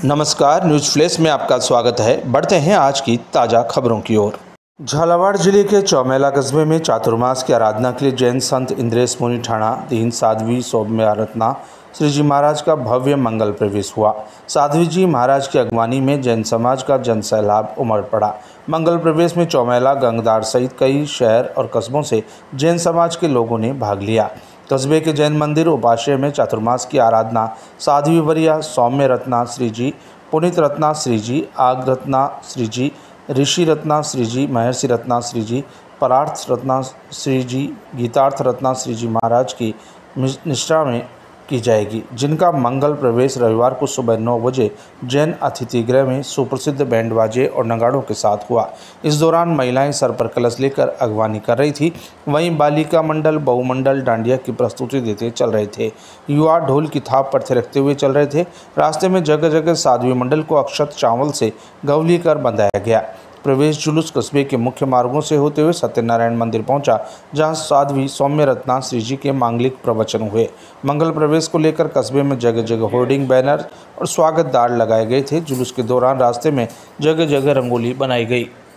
नमस्कार, news flash में आपका स्वागत है। बढ़ते हैं आज की ताज़ा खबरों की ओर। झालावाड़ जिले के चौमेला कस्बे में चातुर्मास की आराधना के लिए जैन संत इंद्रेश मुनि ठाणा दीन साध्वी सौम्यरत्ना श्री जी महाराज का भव्य मंगल प्रवेश हुआ। साध्वी जी महाराज की अगवानी में जैन समाज का जन सैलाब उमड़ पड़ा। मंगल प्रवेश में चौमेला, गंगदार सहित कई शहर और कस्बों से जैन समाज के लोगों ने भाग लिया। कस्बे के जैन मंदिर उपाश्रय में चातुर्मास की आराधना साध्वी वरिया सौम्य रत्ना श्री जी, पुनित रत्ना श्री जी, आग रत्ना श्री जी, ऋषि रत्ना श्री जी, महर्षि रत्ना श्री जी, परार्थ रत्ना श्री जी, गीतार्थ रत्ना श्री जी महाराज की निष्ठा में की जाएगी, जिनका मंगल प्रवेश रविवार को सुबह 9 बजे जैन अतिथि गृह में सुप्रसिद्ध बैंड बाजे और नगाड़ों के साथ हुआ। इस दौरान महिलाएं सर पर कलश लेकर अगवानी कर रही थी। वहीं बालिका मंडल, बहुमंडल डांडिया की प्रस्तुति देते चल रहे थे। युवा ढोल की थाप पर थिरकते हुए चल रहे थे। रास्ते में जगह जगह साध्वी मंडल को अक्षत चावल से गवली कर बंधाया गया। प्रवेश जुलूस कस्बे के मुख्य मार्गों से होते हुए सत्यनारायण मंदिर पहुंचा, जहां साध्वी सौम्य रत्ना श्री जी के मांगलिक प्रवचन हुए। मंगल प्रवेश को लेकर कस्बे में जगह जगह होर्डिंग, बैनर और स्वागत द्वार लगाए गए थे। जुलूस के दौरान रास्ते में जगह जगह रंगोली बनाई गई।